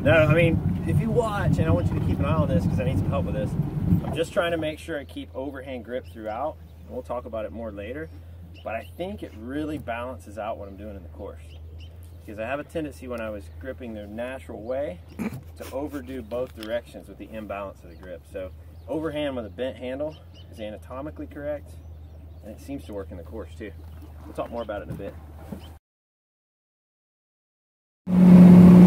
No, I mean, if you watch, and I want you to keep an eye on this because I need some help with this, I'm just trying to make sure I keep overhand grip throughout. And we'll talk about it more later, but I think it really balances out what I'm doing in the course. Because I have a tendency when I was gripping the natural way to overdo both directions with the imbalance of the grip. So overhand with a bent handle is anatomically correct, and it seems to work in the course too. We'll talk more about it in a bit.